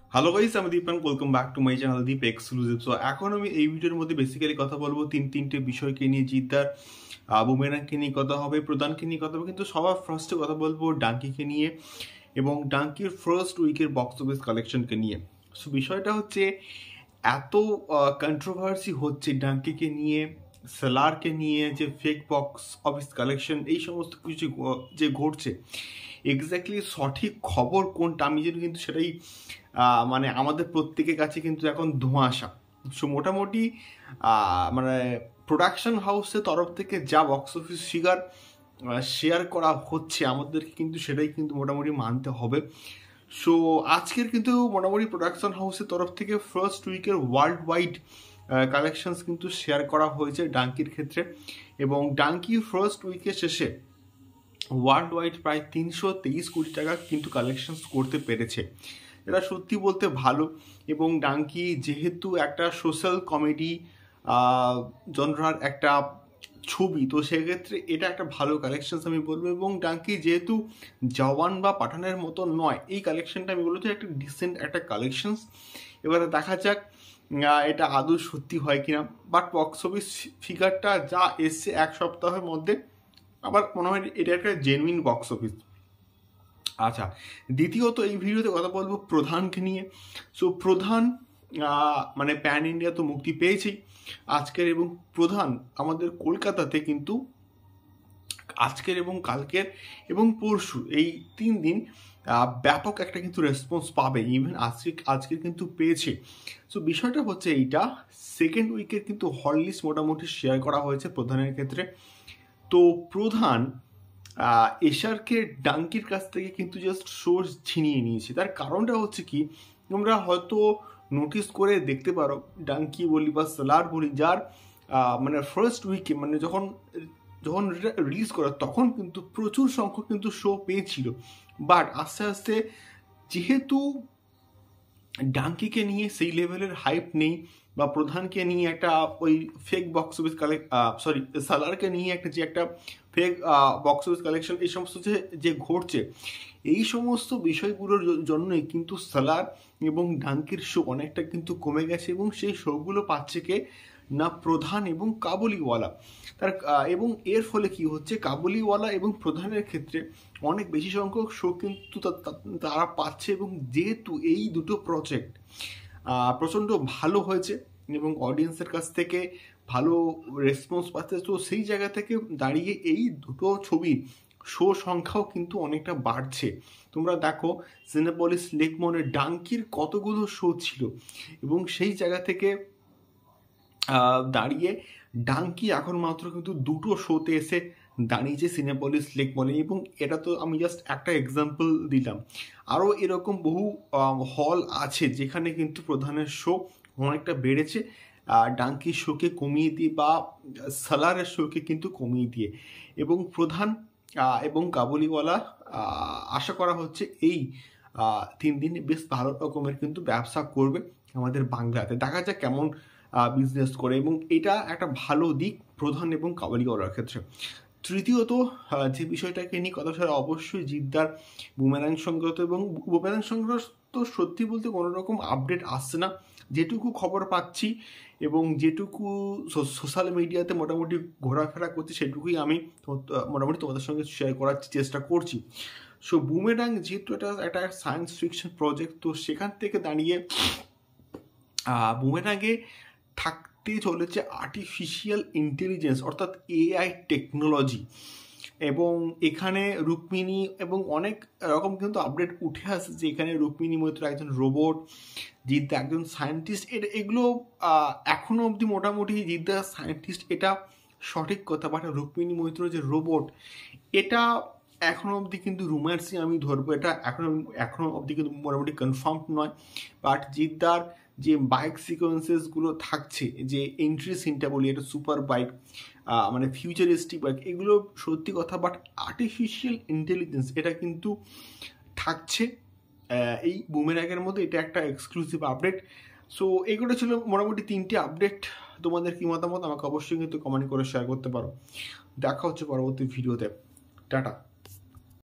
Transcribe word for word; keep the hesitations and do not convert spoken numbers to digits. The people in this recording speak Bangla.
হ্যালো গাইস, আমি Dipan. Welcome back to my channel Deep exclusive. So এখন আমি এই ভিডিওর মধ্যে বেসিক্যালি কথা বলবো তিন তিনটে বিষয়কে নিয়ে। জিদ্দার বুমেরাংকে নিয়ে কথা হবে, প্রধানকে নিয়ে কথা হবে, কিন্তু সবার ফার্স্টে কথা বলবো ডাঙ্কিকে নিয়ে এবং ডাঙ্কির ফার্স্ট উইকের বক্স অফিস কালেকশনকে নিয়ে। সো বিষয়টা হচ্ছে এত কন্ট্রোভার্সি হচ্ছে ডাঙ্কিকে নিয়ে, সেলারকে নিয়ে, যে ফেক বক্স অফিস কালেকশন, এই সমস্ত কিছু যে ঘটছে, এক্স্যাক্টলি সঠিক খবর কোনটা আমি যেন কিন্তু সেটাই মানে আমাদের প্রত্যেকের কাছে কিন্তু এখন ধোঁয়াশা। সো মোটামুটি মানে প্রোডাকশন হাউসের তরফ থেকে যা বক্স অফিস ফিগার শেয়ার করা হচ্ছে আমাদেরকে কিন্তু সেটাই কিন্তু মোটামুটি মানতে হবে। সো আজকের কিন্তু মোটামুটি প্রোডাকশন হাউসের তরফ থেকে ফার্স্ট উইকের ওয়ার্ল্ড ওয়াইড কালেকশনস কিন্তু শেয়ার করা হয়েছে ডাঙ্কির ক্ষেত্রে, এবং ডাঙ্কি ফার্স্ট উইকের শেষে ওয়ার্ল্ড ওয়াইড প্রায় তিনশো তেইশ কোটি টাকা কিন্তু কালেকশনস করতে পেরেছে। এটা সত্যি বলতে ভালো। এবং ডাঙ্কি যেহেতু একটা সোশ্যাল কমেডি জনরার একটা ছবি, তো সেক্ষেত্রে এটা একটা ভালো কালেকশনস আমি বলবো। এবং ডাঙ্কি যেহেতু জওয়ান বা পাঠানের মতো নয়, এই কালেকশনটা আমি বলবো যে একটা ডিসেন্ট একটা কালেকশনস। এবারে দেখা যাক এটা আদৌ সত্যি হয় কিনা। বাট বক্স অফিস ফিগারটা যা এসছে এক সপ্তাহের মধ্যে, আবার মনে হয় এটা একটা জেনুইন বক্স অফিস। আচ্ছা, দ্বিতীয়ত এই ভিডিওতে কথা বলবো প্রধানকে নিয়ে। সো প্রধান মানে প্যান ইন্ডিয়া তো মুক্তি পেয়েছেই আজকের, এবং প্রধান আমাদের কলকাতাতে কিন্তু আজকের এবং কালকের এবং পরশু এই তিন দিন ব্যাপক একটা কিন্তু রেসপন্স পাবে। ইভেন আজকে আজকে কিন্তু পেয়েছে। সো বিষয়টা হচ্ছে এইটা, সেকেন্ড উইকের কিন্তু হল লিস্ট মোটামুটি শেয়ার করা হয়েছে প্রধানের ক্ষেত্রে। তো প্রধান এশারকে ডাঙ্কির কাছ থেকে কিন্তু জাস্ট সোর্স ছিনিয়ে নিয়েছে। তার কারণটা হচ্ছে কি, তোমরা হয়তো নোটিস করে দেখতে পারো, ডাঙ্কি বলি বা সেলার বলি, যার মানে ফার্স্ট উইকে মানে যখন যখন রিলিজ করে তখন কিন্তু প্রচুর সংখ্যক কিন্তু শো পেয়েছিল। বাট আস্তে আস্তে যেহেতু ডাঙ্কিকে নিয়ে সেই লেভেলের হাইপ নেই, বা প্রধানকে নিয়ে একটা ওই fake box office collect sorry সালারকে নিয়ে একটা যে একটা ফেক বক্স অফিস কালেকশন, এই সমস্ত যে যে ঘটছে, এই সমস্ত বিষয়গুলোর জন্যই কিন্তু সালার এবং ডাঙ্কির শো অনেকটা কিন্তু কমে গেছে। এবং সেই শোগুলো পাচ্ছে কে না, প্রধান এবং কাবুলিওয়ালা। তার এবং এর ফলে কি হচ্ছে, কাবুলিওয়ালা এবং প্রধানের ক্ষেত্রে অনেক বেশি সংখ্যক শো কিন্তু তারা পাচ্ছে। এবং যেহেতু এই দুটো প্রজেক্ট প্রচণ্ড ভালো হয়েছে এবং অডিয়েন্সের কাছ থেকে ভালো রেসপন্স পাচ্ছে, তো সেই জায়গা থেকে দাঁড়িয়ে এই দুটো ছবির শো সংখ্যাও কিন্তু অনেকটা বাড়ছে। তোমরা দেখো সিনেপলিস লেকমনের ডাঙ্কির কতগুলো শো ছিল, এবং সেই জায়গা থেকে দাঁড়িয়ে ডাঙ্কি এখন মাত্র কিন্তু দুটো শোতে এসে দাঁড়িয়েছে সিনেপলিস লেকমনে। এবং এটা তো আমি জাস্ট একটা এক্সাম্পল দিলাম, আরও এরকম বহু হল আছে যেখানে কিন্তু প্রধানের শো অনেকটা বেড়েছে ডাঙ্কির শোকে কমিয়ে দিয়ে, বা সালারের শোকে কিন্তু কমিয়ে দিয়ে। এবং প্রধান এবং কাবুলিওয়ালা আশা করা হচ্ছে এই তিন দিন বেশ ভালো রকমের কিন্তু ব্যবসা করবে আমাদের বাংলাতে। দেখা যাক কেমন বিজনেস করে, এবং এটা একটা ভালো দিক প্রধান এবং কাবুলিওয়ালার ক্ষেত্রে। তৃতীয়ত যে বিষয়টাকে নিয়ে কথা, সেটা অবশ্যই জিদ্দার বুমেরাং সংক্রান্ত। এবং বুমেরাং সংক্রান্ত সত্যি বলতে কোনো রকম আপডেট আসছে না, যেটুকু খবর পাচ্ছি এবং যেটুকু সোশ্যাল মিডিয়াতে মোটামুটি ঘোরাফেরা করছি সেটুকুই আমি মোটামুটি তোমাদের সঙ্গে শেয়ার করার চেষ্টা করছি। সো বুমেরাং যেহেতু এটা একটা সায়েন্স ফিকশন প্রজেক্ট, তো সেখান থেকে দাঁড়িয়ে বুমেরাঙে থাকতে চলেছে আর্টিফিশিয়াল ইন্টেলিজেন্স, অর্থাৎ এআই টেকনোলজি। এবং এখানে রুক্মিণী এবং অনেক রকম কিন্তু আপডেট উঠে আসছে যে এখানে রুক্মিণী মৈত্র একজন রোবট, জিদ্দা একজন সায়েন্টিস্ট। এটা এগুলো এখনও অবধি মোটামুটি জিদ্দা সায়েন্টিস্ট এটা সঠিক কথা, বাট রুক্মিণী মৈত্র যে রোবট, এটা এখনও অবধি কিন্তু রুমার্সই আমি ধরবো। এটা এখনও এখনও অবধি কিন্তু মোটামুটি কনফার্ম নয়। বাট জিদ্দার যে বাইক সিকোয়েন্সেসগুলো থাকছে, যে এন্ট্রি সিনটা বলি, এটা সুপার বাইক মানে ফিউচারিস্টিক বাইক, এগুলো সত্যি কথা। বাট আর্টিফিশিয়াল ইন্টেলিজেন্স এটা কিন্তু থাকছে এই বুমেরাঙের মধ্যে, এটা একটা এক্সক্লুসিভ আপডেট। সো এগুলো ছিল মোটামুটি তিনটে আপডেট। তোমাদের কি মতামত আমাকে অবশ্যই কিন্তু কমেন্ট করে শেয়ার করতে পারো। দেখা হচ্ছে পরবর্তী ভিডিওতে। টাটা।